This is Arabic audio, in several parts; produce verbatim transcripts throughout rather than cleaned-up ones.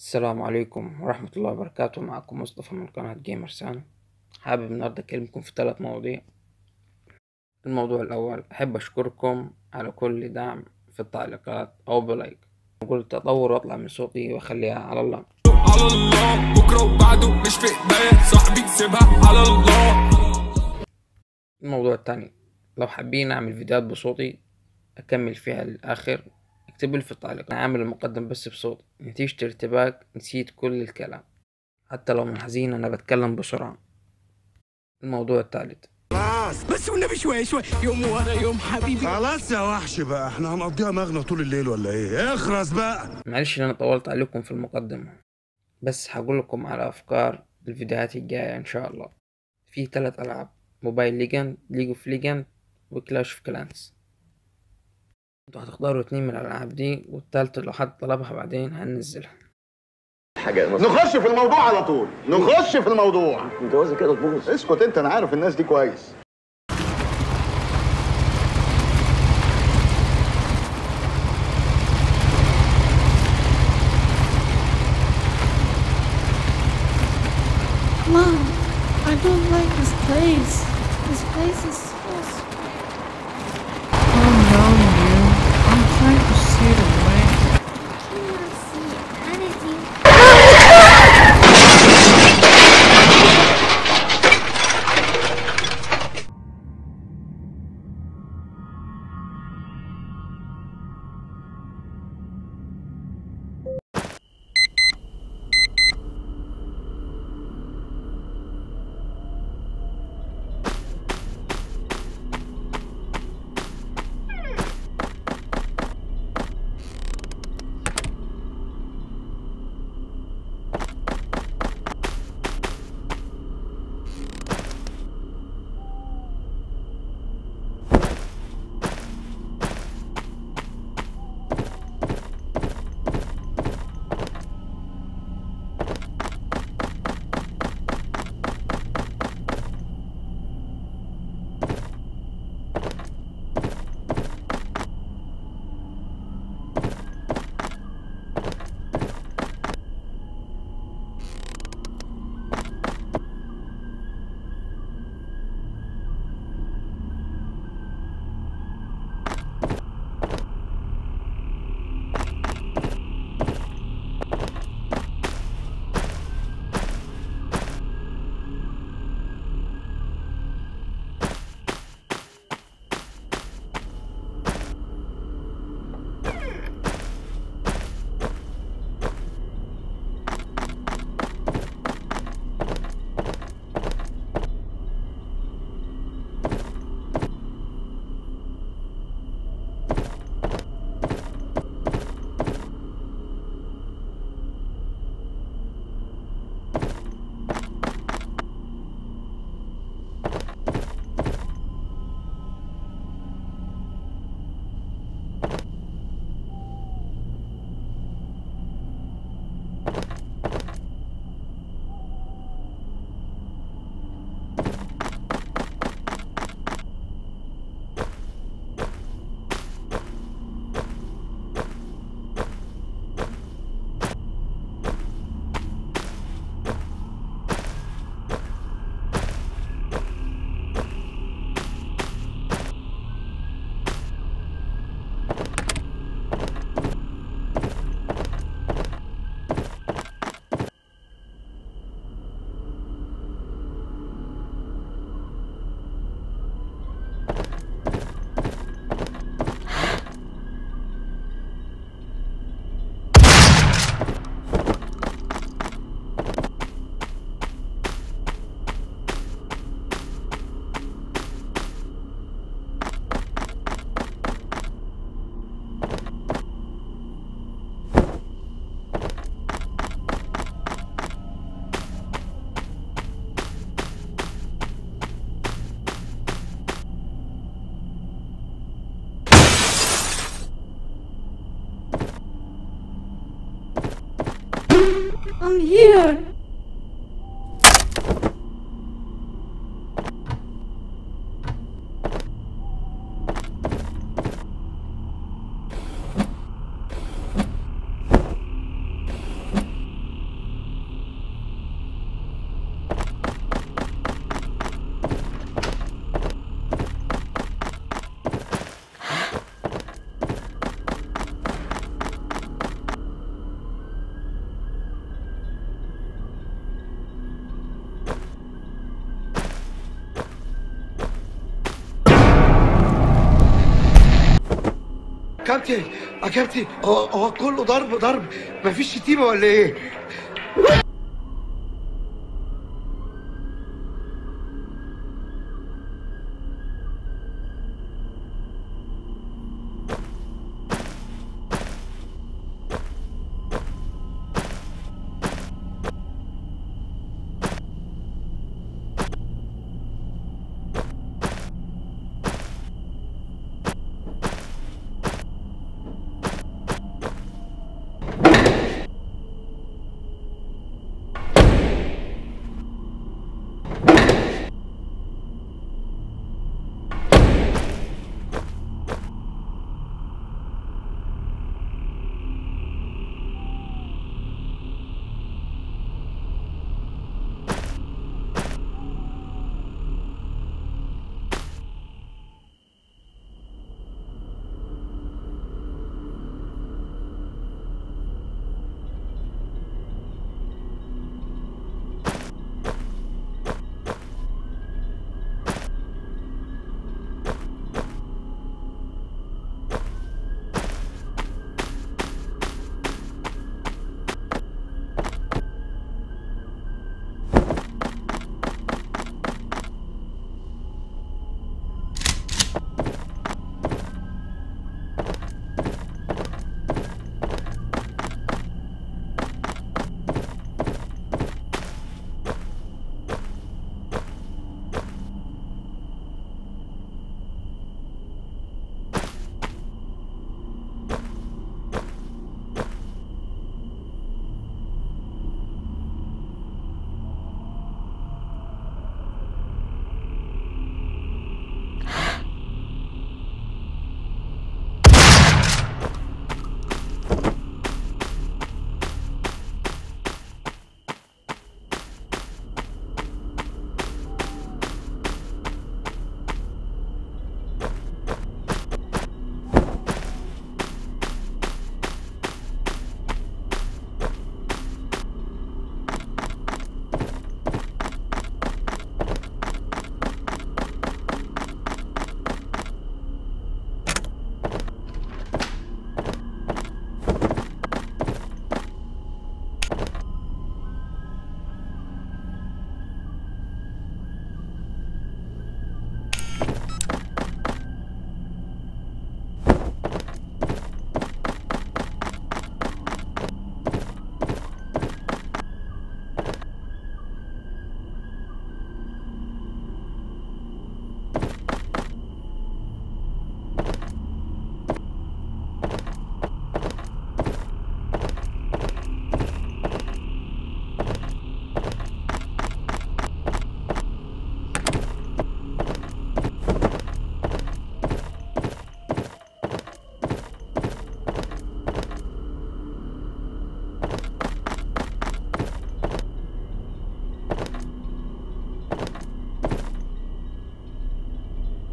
السلام عليكم ورحمة الله وبركاته. معكم مصطفى من قناة جيمرسان. حابب النهاردة أكلمكم في ثلاث مواضيع. الموضوع الأول، أحب أشكركم على كل دعم في التعليقات أو بلايك. قلت أطور وأطلع من صوتي وأخليها على الله على الله، بكرة وبعده مش في إيديا، صاحبي سيبها على الله. الموضوع الثاني، لو حابين أعمل فيديوهات بصوتي أكمل فيها للآخر اكتبولى في التعليقات. أنا عامل المقدم بس بصوت، نتيجة ارتباك نسيت كل الكلام، حتى لو من حزين أنا بتكلم بسرعة. الموضوع الثالث، خلاص بس والنبي شوي شوي، يوم ورا يوم حبيبي. خلاص يا وحش بقى، احنا هنقضيها مغنى طول الليل ولا ايه؟ اخرس بقى. معلش ان انا طولت عليكم في المقدمة، بس هقول لكم على افكار الفيديوهات الجاية ان شاء الله. في ثلاث العاب، موبايل ليجند، ليج اوف ليجند، وكلاش اوف كلانس. انتوا هتختاروا اتنين من الالعاب دي، والتالتة لو حد طلبها بعدين هننزلها. حاجة نخش في الموضوع على طول، نخش في الموضوع. الجوازة كده تبوظ. اسكت انت، انا عارف الناس دي كويس. Mom, I don't like this place. This place is so sweet. Calm down, dear. I'm trying to see the way. I cannot see anything. I'm here. كابتن يا كابتن، هو هو كله ضرب ضرب، مفيش شتيمه ولا ايه؟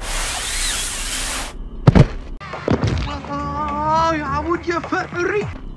يا فقري